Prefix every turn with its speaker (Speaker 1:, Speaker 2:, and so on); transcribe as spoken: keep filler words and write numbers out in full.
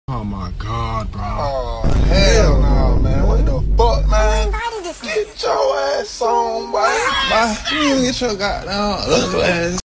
Speaker 1: Oh my god, bro.
Speaker 2: Oh, hell no, man. What the fuck, man? Get your ass on, boy. Bye. You get your goddamn ugly ass.